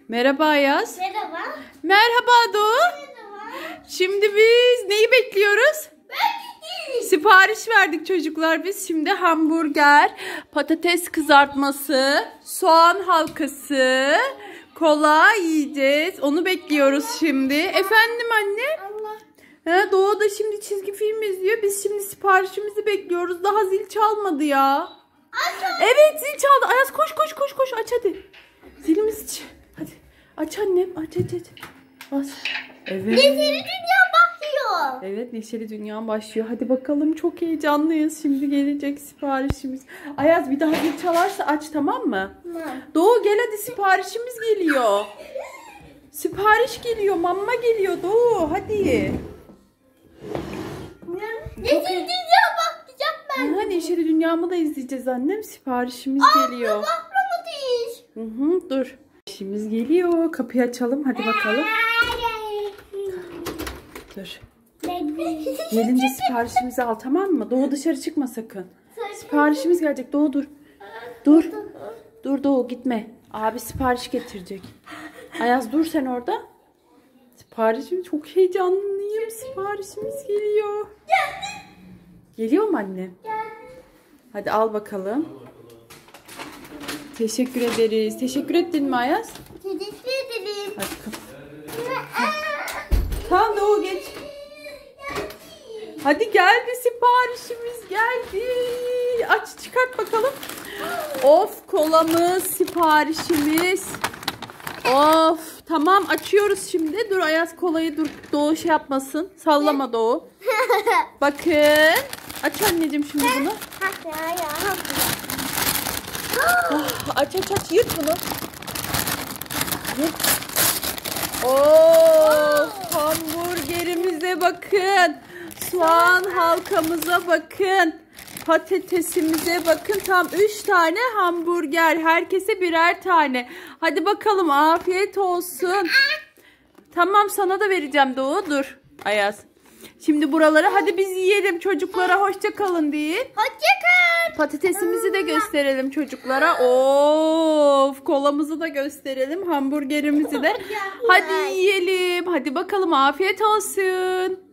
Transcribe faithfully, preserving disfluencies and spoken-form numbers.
Merhaba Ayaz. Merhaba. Merhaba Doğu. Merhaba. Şimdi biz neyi bekliyoruz? Ben Sipariş verdik çocuklar biz. Şimdi hamburger, patates kızartması, soğan halkası, kola yiyeceğiz. Onu bekliyoruz şimdi. Efendim anne? Allah. Ha, Doğu da şimdi çizgi film izliyor. Biz şimdi siparişimizi bekliyoruz. Daha zil çalmadı ya. Açın. Evet, zil çaldı. Ayaz koş koş koş koş aç hadi. Zilimizi ç- hadi. Aç annem. Aç aç aç. Bas. Evet. Neşeli dünya başlıyor. Evet, Neşeli Dünya başlıyor. Hadi bakalım, çok heyecanlıyız. Şimdi gelecek siparişimiz. Ayaz bir daha zil çalarsa aç, tamam mı? Tamam. Doğu gel hadi, siparişimiz geliyor. Sipariş geliyor, mamma geliyor Doğu hadi. Neşeli dünya başlayacak ben. Ha, Neşeli Dünya'mı da izleyeceğiz annem. Siparişimiz geliyor. Başlamadıyız. Hı hı, dur. İşimiz geliyor. Kapıyı açalım. Hadi bakalım. Dur. Gelince siparişimizi al, tamam mı? Doğu dışarı çıkma sakın. Siparişimiz gelecek. Doğu dur. Dur. Dur Doğu gitme. Abi sipariş getirecek. Ayaz dur sen orada. Siparişim, çok heyecanlıyım. Siparişimiz geliyor. Geliyor mu anne? Hadi al bakalım. Teşekkür ederiz. Teşekkür ettin mi Ayaz? Teşekkür ederim. Hadi kap. Tamam Doğu geç. Hadi geldi, siparişimiz geldi. Aç çıkart bakalım. Of, kolamız, siparişimiz. Of, tamam açıyoruz şimdi. Dur Ayaz, kolayı dur. Doğu şey yapmasın. Sallama Doğu. Bakın. Aç anneciğim şimdi bunu. Oh, aç aç aç, yırt bunu. Yırt. Of, hamburgerimize bakın. Soğan halkamıza bakın. Patatesimize bakın. Tam üç tane hamburger. Herkese birer tane. Hadi bakalım, afiyet olsun. Tamam, sana da vereceğim Doğu. Dur Ayaz. Şimdi buraları hadi biz yiyelim, çocuklara hoşça kalın deyin. Hoşça kal. Patatesimizi de gösterelim çocuklara. Of, kolamızı da gösterelim, hamburgerimizi de. Hadi yiyelim. Hadi bakalım, afiyet olsun.